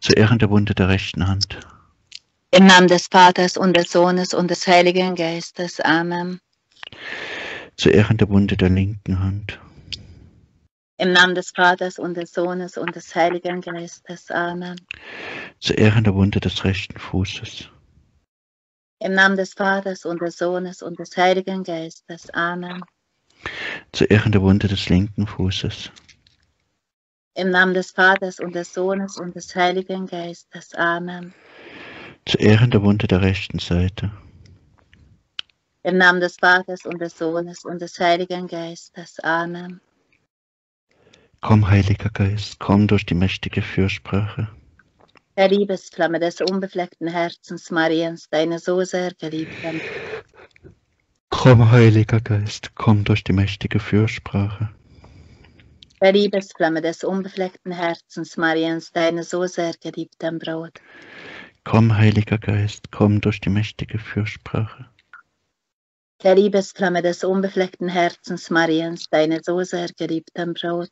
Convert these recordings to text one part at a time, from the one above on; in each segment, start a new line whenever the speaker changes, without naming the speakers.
Zu Ehren der Wunde der rechten Hand.
Im Namen des Vaters und des Sohnes und des Heiligen Geistes. Amen.
Zu Ehren der Wunde der linken Hand.
Im Namen des Vaters und des Sohnes und des Heiligen Geistes. Amen.
Zu Ehren der Wunde des rechten Fußes.
Im Namen des Vaters und des Sohnes und des Heiligen Geistes. Amen.
Zu Ehren der Wunde des linken Fußes.
Im Namen des Vaters und des Sohnes und des Heiligen Geistes. Amen.
Zu Ehren der Wunde der rechten Seite.
Im Namen des Vaters und des Sohnes und des Heiligen Geistes. Amen.
Komm, Heiliger Geist, komm durch die mächtige Fürsprache.
Der Liebesflamme des unbefleckten Herzens Mariens, deine so sehr geliebten.
Komm, Heiliger Geist, komm durch die mächtige Fürsprache.
Der Liebesflamme des unbefleckten Herzens Mariens, deine so sehr geliebten Braut.
Komm, Heiliger Geist, komm durch die mächtige Fürsprache.
Der Liebesflamme des unbefleckten Herzens Mariens, deine so sehr geliebten Braut.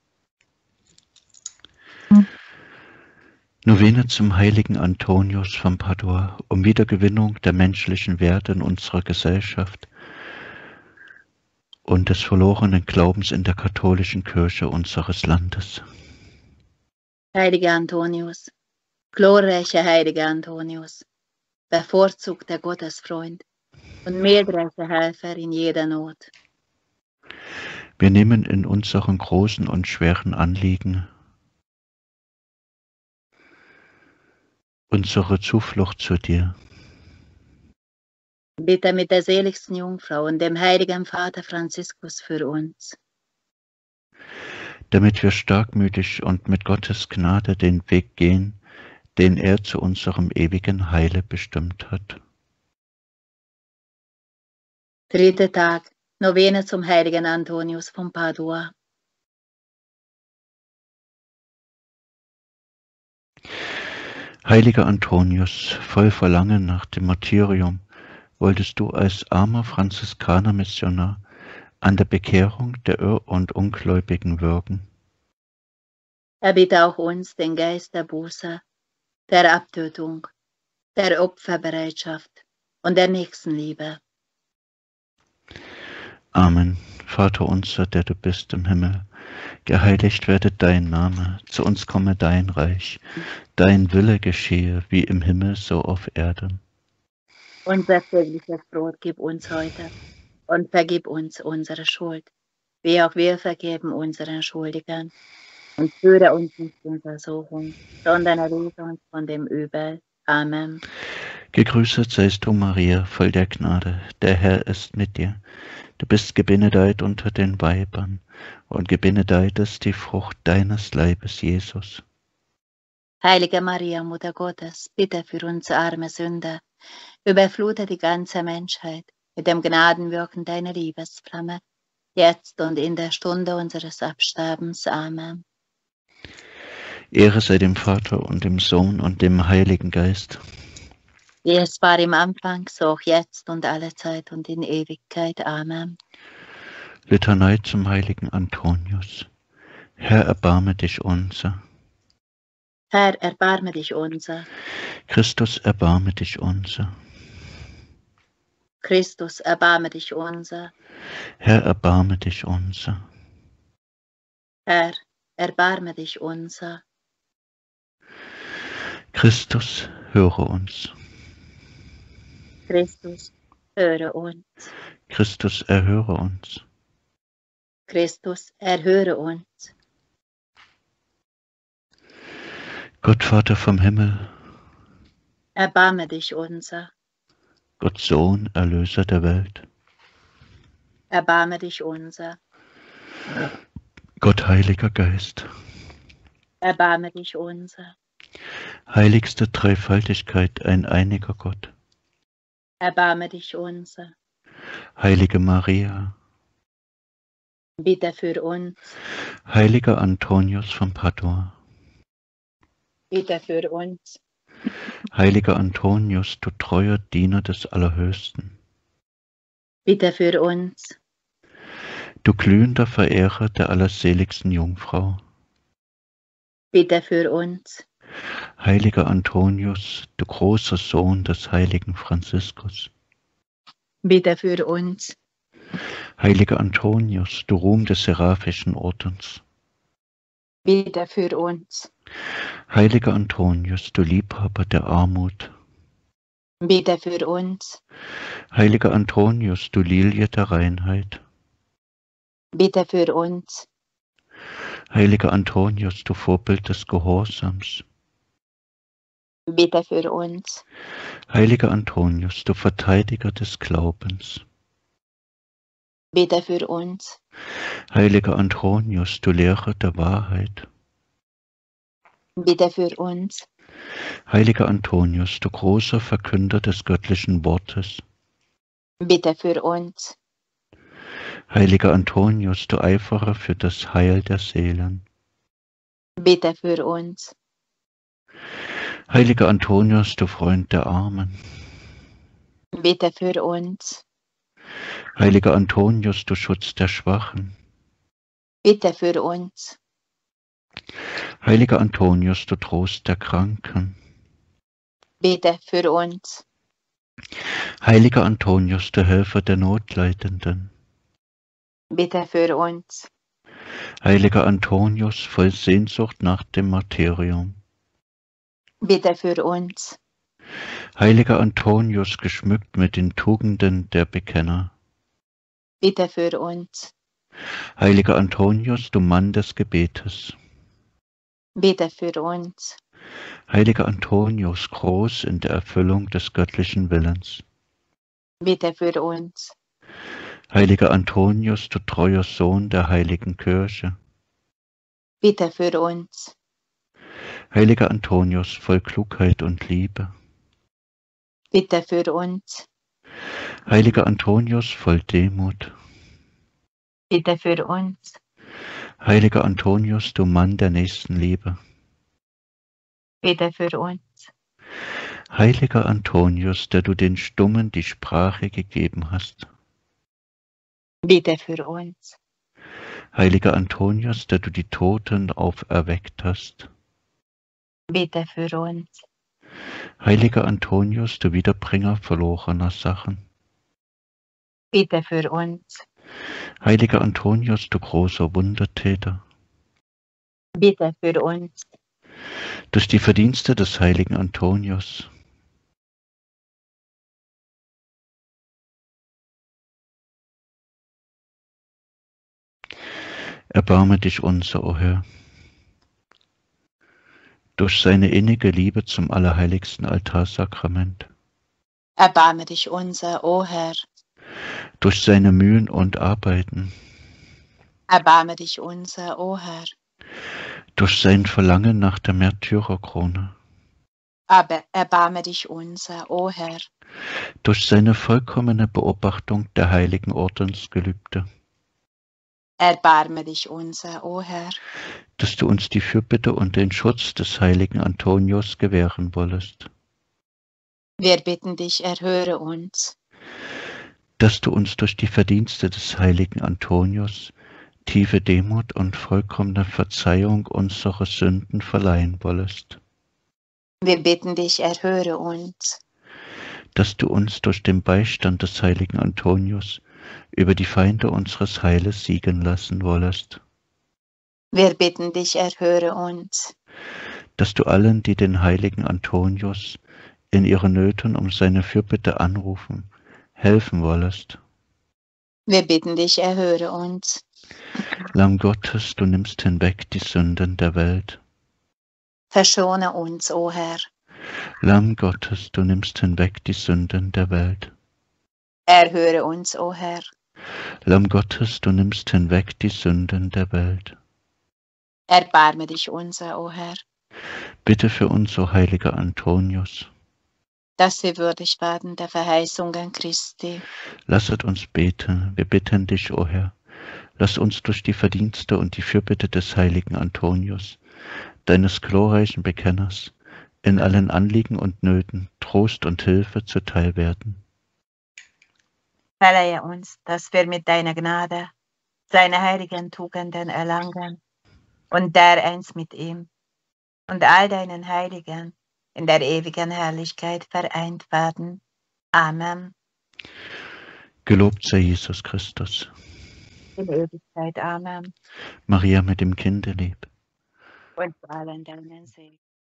Novene zum heiligen Antonius von Padua, um Wiedergewinnung der menschlichen Werte in unserer Gesellschaft und des verlorenen Glaubens in der katholischen Kirche unseres Landes.
Heiliger Antonius, glorreicher heiliger Antonius, bevorzugter Gottesfreund und mildreicher Helfer in jeder Not.
Wir nehmen in unseren großen und schweren Anliegen unsere Zuflucht zu dir.
Bitte mit der seligsten Jungfrau und dem heiligen Vater Franziskus für uns.
Damit wir starkmütig und mit Gottes Gnade den Weg gehen, den er zu unserem ewigen Heile bestimmt hat.
Dritter Tag, Novene zum heiligen Antonius von Padua.
Heiliger Antonius, voll Verlangen nach dem Martyrium, wolltest du als armer Franziskaner-Missionar an der Bekehrung der Irr- und Ungläubigen wirken.
Erbitte auch uns den Geist der Buße, der Abtötung, der Opferbereitschaft und der Nächstenliebe.
Amen. Vater unser, der du bist im Himmel, geheiligt werde dein Name, zu uns komme dein Reich, dein Wille geschehe, wie im Himmel so auf Erden.
Unser tägliches Brot gib uns heute und vergib uns unsere Schuld, wie auch wir vergeben unseren Schuldigern. Und führe uns nicht in Versuchung, sondern erlöse uns von dem Übel. Amen.
Gegrüßet seist du, Maria, voll der Gnade, der Herr ist mit dir. Du bist gebenedeit unter den Weibern, und gebenedeit ist die Frucht deines Leibes, Jesus.
Heilige Maria, Mutter Gottes, bitte für uns arme Sünder, überflute die ganze Menschheit mit dem Gnadenwirken deiner Liebesflamme, jetzt und in der Stunde unseres Absterbens. Amen.
Ehre sei dem Vater und dem Sohn und dem Heiligen Geist.
Wie es war im Anfang, so auch jetzt und alle Zeit und in Ewigkeit. Amen.
Litanei zum heiligen Antonius. Herr, erbarme dich unser.
Herr, erbarme dich unser.
Christus, erbarme dich unser.
Christus, erbarme dich unser.
Herr, erbarme dich unser.
Herr, erbarme dich unser.
Christus, höre uns.
Christus, höre uns.
Christus, erhöre uns.
Christus, erhöre uns.
Gott, Vater vom Himmel,
Erbarme dich unser.
Gott, Sohn, Erlöser der Welt,
Erbarme dich unser.
Gott, Heiliger Geist,
Erbarme dich unser.
heiligste Dreifaltigkeit, ein einiger Gott,
Erbarme dich unser.
Heilige Maria,
Bitte für uns.
Heiliger Antonius von Padua,
Bitte für uns.
Heiliger Antonius, du treuer Diener des Allerhöchsten,
Bitte für uns.
du glühender Verehrer der allerseligsten Jungfrau,
Bitte für uns.
Heiliger Antonius, du großer Sohn des heiligen Franziskus.
Bitte für uns.
Heiliger Antonius, du Ruhm des seraphischen Ordens.
Bitte für uns.
Heiliger Antonius, du Liebhaber der Armut.
Bitte für uns.
Heiliger Antonius, du Lilie der Reinheit.
Bitte für uns.
Heiliger Antonius, du Vorbild des Gehorsams.
Bitte für uns.
Heiliger Antonius, du Verteidiger des Glaubens.
Bitte für uns.
Heiliger Antonius, du Lehrer der Wahrheit.
Bitte für uns.
Heiliger Antonius, du großer Verkünder des göttlichen Wortes.
Bitte für uns.
Heiliger Antonius, du Eiferer für das Heil der Seelen.
Bitte für uns.
Heiliger Antonius, du Freund der Armen.
Bitte für uns.
Heiliger Antonius, du Schutz der Schwachen.
Bitte für uns.
Heiliger Antonius, du Trost der Kranken.
Bitte für uns.
Heiliger Antonius, du Helfer der Notleidenden.
Bitte für uns.
Heiliger Antonius, voll Sehnsucht nach dem Martyrium.
Bitte für uns.
Heiliger Antonius, geschmückt mit den Tugenden der Bekenner.
Bitte für uns.
Heiliger Antonius, du Mann des Gebetes.
Bitte für uns.
Heiliger Antonius, groß in der Erfüllung des göttlichen Willens.
Bitte für uns.
Heiliger Antonius, du treuer Sohn der heiligen Kirche.
Bitte für uns.
Heiliger Antonius, voll Klugheit und Liebe.
Bitte für uns.
Heiliger Antonius, voll Demut.
Bitte für uns.
Heiliger Antonius, du Mann der Nächstenliebe.
Bitte für uns.
Heiliger Antonius, der du den Stummen die Sprache gegeben hast.
Bitte für uns.
Heiliger Antonius, der du die Toten auferweckt hast.
Bitte für uns.
Heiliger Antonius, du Wiederbringer verlorener Sachen.
Bitte für uns.
Heiliger Antonius, du großer Wundertäter.
Bitte für uns.
Durch die Verdienste des heiligen Antonius. Erbarme dich unser, o Herr. Durch seine innige Liebe zum allerheiligsten Altarsakrament.
Erbarme dich unser, o Herr.
Durch seine Mühen und Arbeiten.
Erbarme dich unser, o Herr.
Durch sein Verlangen nach der Märtyrerkrone.
Aber erbarme dich unser, o Herr.
Durch seine vollkommene Beobachtung der heiligen Ordensgelübde.
Erbarme dich unser, o Herr.
Dass du uns die Fürbitte und den Schutz des heiligen Antonius gewähren wollest.
Wir bitten dich, erhöre uns.
Dass du uns durch die Verdienste des heiligen Antonius tiefe Demut und vollkommene Verzeihung unserer Sünden verleihen wollest.
Wir bitten dich, erhöre uns.
Dass du uns durch den Beistand des heiligen Antonius über die Feinde unseres Heiles siegen lassen wollest.
Wir bitten dich, erhöre uns.
Dass du allen, die den heiligen Antonius in ihren Nöten um seine Fürbitte anrufen, helfen wollest.
Wir bitten dich, erhöre uns.
Lamm Gottes, du nimmst hinweg die Sünden der Welt.
Verschone uns, o Herr.
Lamm Gottes, du nimmst hinweg die Sünden der Welt.
Erhöre uns, o Herr.
Lamm Gottes, du nimmst hinweg die Sünden der Welt.
Erbarme dich unser, o Herr.
Bitte für uns, o heiliger Antonius.
Dass wir würdig werden der Verheißungen Christi.
Lasset uns beten, wir bitten dich, o Herr. Lass uns durch die Verdienste und die Fürbitte des heiligen Antonius, deines glorreichen Bekenners, in allen Anliegen und Nöten Trost und Hilfe zuteil werden.
Verleihe uns, dass wir mit deiner Gnade seine heiligen Tugenden erlangen und dereinst mit ihm und all deinen Heiligen in der ewigen Herrlichkeit vereint werden. Amen.
Gelobt sei Jesus Christus.
In Ewigkeit. Amen.
Maria mit dem Kinde lieb.
Und zu allen deinen Segen.